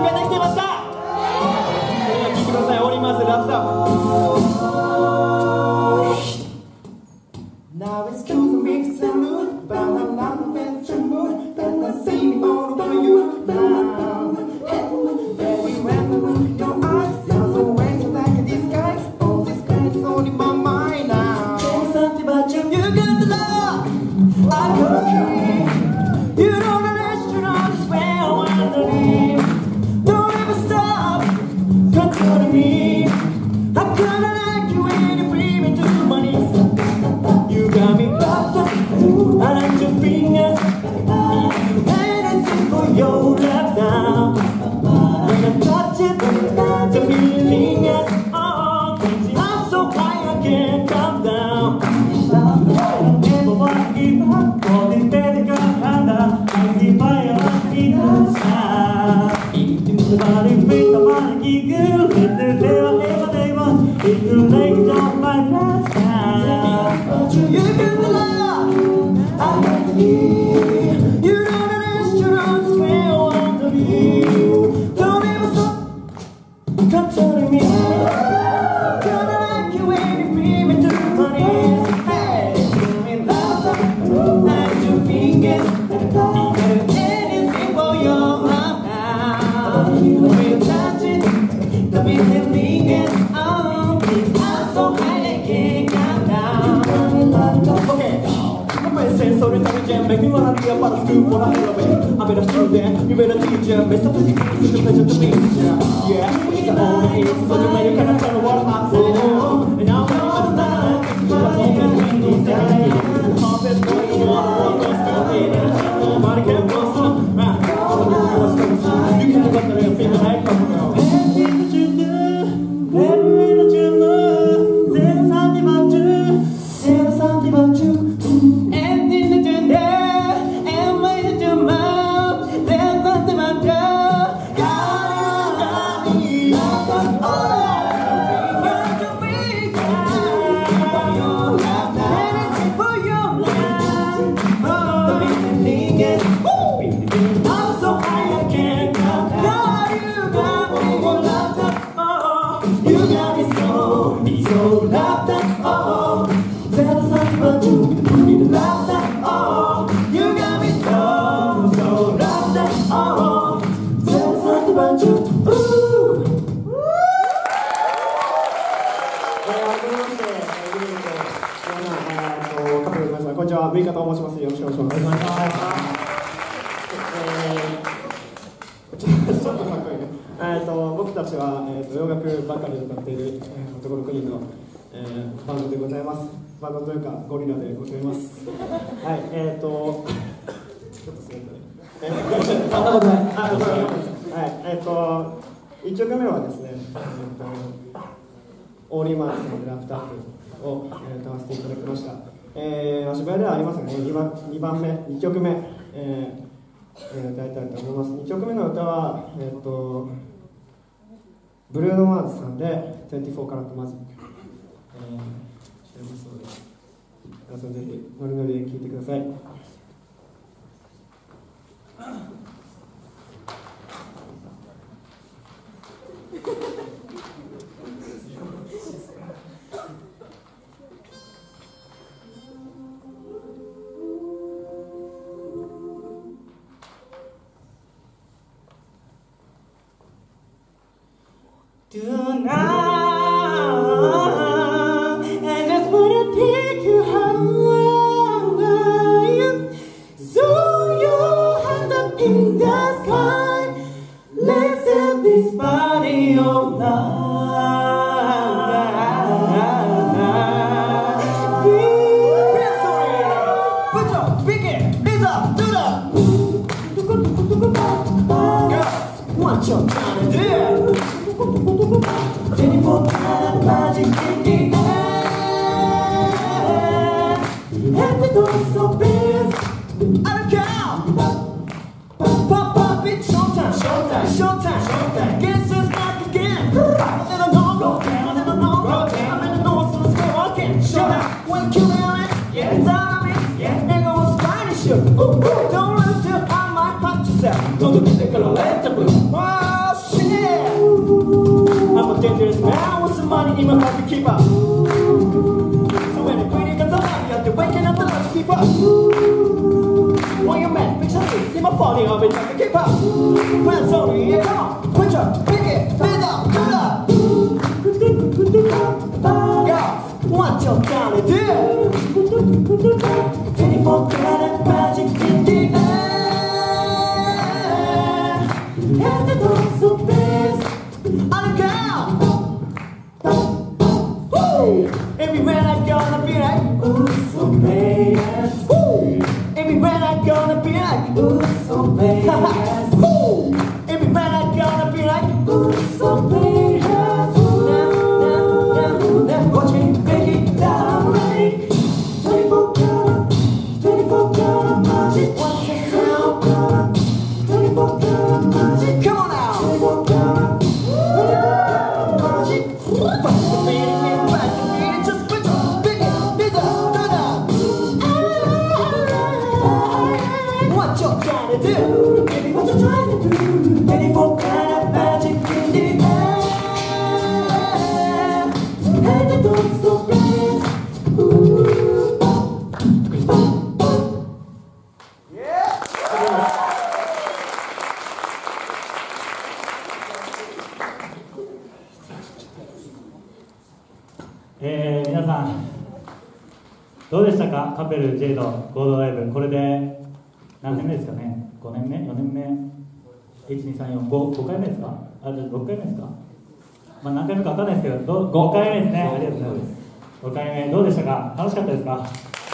備できてますか？それでは聴いてください。オリマーズラブサム。Now it's time to make some mood, but I'm not a better mood, and I see me all over you now. Baby, when I look in your eyes, there's always like a disguise. All this kind is only my mind now. There's something about you, you got the love. I got a dream. You know the restaurant is where I want to live. Don't ever stop controlling me. I kinda like you when you bring me to money. You got me wrapped up, I like your fingers. Anything for your love now. When I touch it, the feeling is all crazy. I'm so high I can't come down. Never wanna give up, all the better got harder. I see fire in the sky. Into the body, with the body, girl. If there's ever they want, it will make it all my last time. You got the love, I got the key. You know the restaurant is where I want to be. Don't ever stop controlling me. Gonna like you when you bring me to the money. Hey, give me love, and your fingers. Anything for your love now. When you touch it, the feeling is on. I'm so high I can't come down. Okay. Sense or intelligent, make me wanna be a part of school for a hell of it. I'm better student, you better teacher, best of the things is a pleasure to meet you. Yeah, it's the only thing, so you may kind of tell me what I'm saying. And now I'm on the time, it's a moment when you say, half is going to want to go, nobody can go some, man. You can't go to the feel like everything that you do, everything that you know, there's something about you, there's something about you.ウイカと申します。よろしくお願いします。ちょっとかっこいいね。僕たちは、洋楽ばかり歌っている、男の国の、バンドでございます。バンドというかゴリラでございます。はい、ちょっと滑ったね。そんなことない。はい、1曲目はですね、オーリーマーズさんのラフタープを、歌わせていただきました。芝居ではありますがね、2番目、2曲目、歌いたいと思います。2曲目の歌は、ブルーノ・マーズさんで24カラットマジック、してますので、皆さんぜひノリノリで聴いてください。Tonight, I just wanna take you home. So your hands up in the sky. Let's have this party all night. Put your pinky raise up to the girls. What you trying to do? 24 karat magic in the air. And the doors so big, I don't care. Pop, pop, it's showtime, showtime, showtime, showtime. Guess it's back again. I don't know, go down, I don't know, go down. I'm in the north, so let's go again. Shut up, when you on it, yeah, it's out of me, yeah. Nigga was trying to shoot. Don't lose till I might punch yourself. Don't do it, they're gonna let you blue. keep up. So when the pretty gets up, you have to waking up the lights keep up. When you're mad, fix your face, see my body up and try to keep up. When sorry, yeah, come on, put your pinky, hands up, turn up. Girls, what you trying to do? 24-karat magic in the air. And the doors so fast. On the ground. Everywhere I gonna be like, ooh, so fast. Everywhere I gonna be like, ooh, so fast. Everywhere I gonna be like, ooh, so fast. Now, watch me make it down right. 24-karat, 24-karat magic. Watch it now. 24-karat magic. Come on now. 24-karat, 24-karat magic. Fight the beating, fight the beating. Just put your big hands up, turn up. What you trying to do? Baby, what you trying to do? 24-karat magic in the air. And the doors so fast. Yeah.皆さんどうでしたか？カペル J の合同ライブ、これで何年目ですかね？5年目？4年目？ 1,2,3,4,5回目ですか？6回目ですか？まあ何回目か分かんないですけど、5回目ですね。ありがとうございます。5回目どうでしたか？楽しかったですか？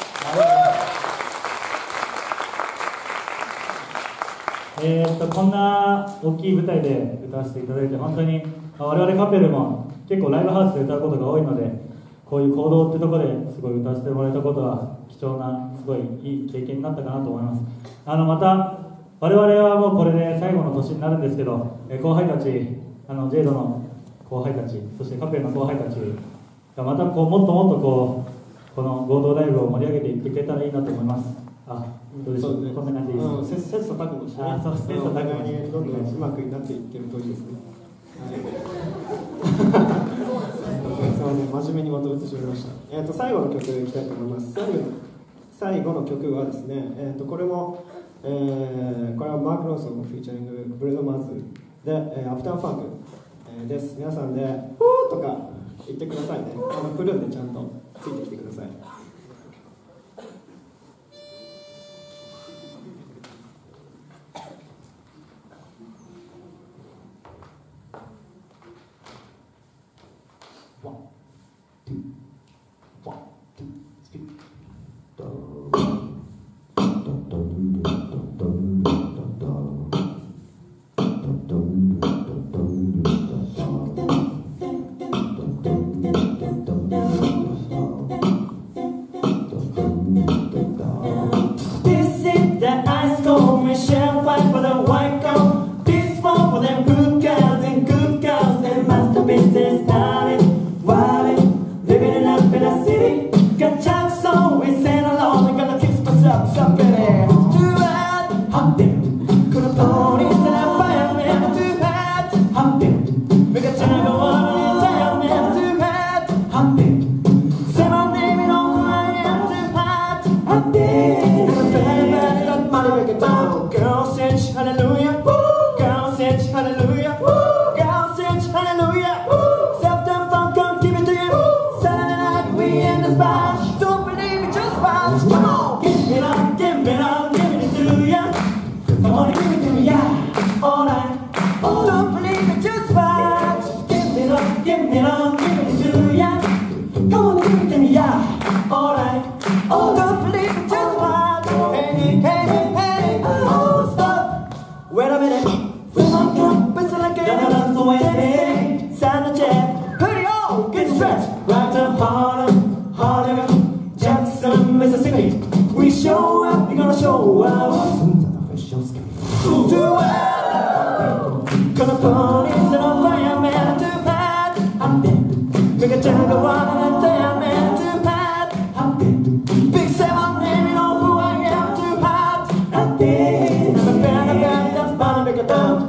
こんな大きい舞台で歌わせていただいて本当に我々カペルも結構ライブハウスで歌うことが多いので、こういう行動ってところですごい歌わせてもらえたことは貴重なすごいいい経験になったかなと思います。また我々はもうこれで最後の年になるんですけど、後輩たちジェイドの後輩たち、そしてカペルの後輩たちがまたこうもっともっとこの合同ライブを盛り上げていってくれたらいいなと思います。どうでしょう、こんな感じです。 切磋琢磨してね、 そう切磋琢磨にどんどんうまくなっていってるといいですね。すみません、真面目にまとめてしまいました。最後の曲いきたいと思います。最後の曲はですね、これも、これはマーク・ロンソンのフィーチャリングブレードマーズで、アフターファンク、です。皆さんで「フー」とか言ってくださいね。来るんでちゃんとついてきてくだ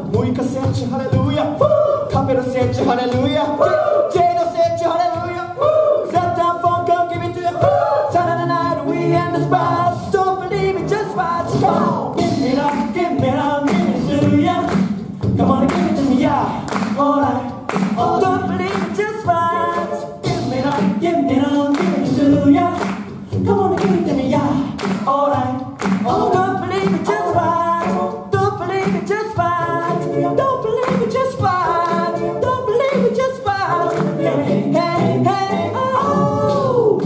さい。Hallelujah, Capella Hallelujah, Jada Hallelujah. the spot. Don't believe it, just watch. Come on, give me love, give me love, give it to ya. Come on and give it to me, yeah. Alright. Oh, don't believe it, just watch. Give me love, give it to ya. Come on and give it to me, yeah. Alright. Oh, don't believe it, just watch. Don't believe it, just watch. Don't believe it, just watch. Don't believe it, just watch. Hey, hey, hey, oh.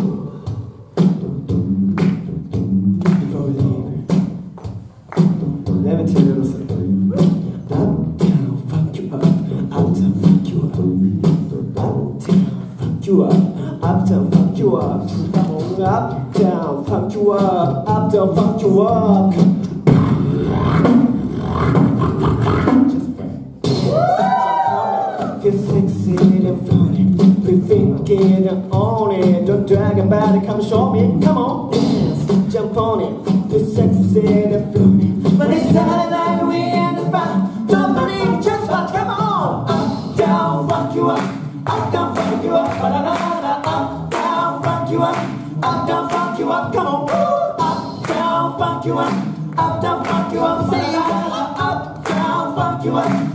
Before we leave, let me tell you a little something. Uptown, fuck you up. Uptown, fuck you up. Uptown, fuck you up. Uptown, fuck you up. Come on, uptown, fuck you up. Uptown, fuck you up. Feel sexy and floating. We think it and own it. Don't drag about it, come show me. Come on, dance, jump on it. Feel sexy and floating. But it's Saturday night, we in the spot. Don't believe it, just watch. Come on, uptown, fuck you up. Uptown, fuck you up. Uptown, fuck you up. Uptown, fuck you up. Come on, uptown, fuck you up. Uptown, fuck you up. Say uptown, fuck you up.